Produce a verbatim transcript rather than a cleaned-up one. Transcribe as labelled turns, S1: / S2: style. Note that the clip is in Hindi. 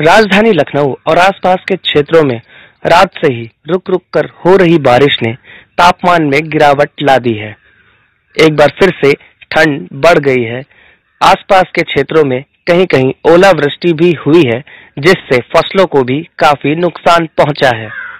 S1: राजधानी लखनऊ और आसपास के क्षेत्रों में रात से ही रुक रुक कर हो रही बारिश ने तापमान में गिरावट ला दी है। एक बार फिर से ठंड बढ़ गई है। आसपास के क्षेत्रों में कहीं कहीं ओलावृष्टि भी हुई है, जिससे फसलों को भी काफी नुकसान पहुंचा है।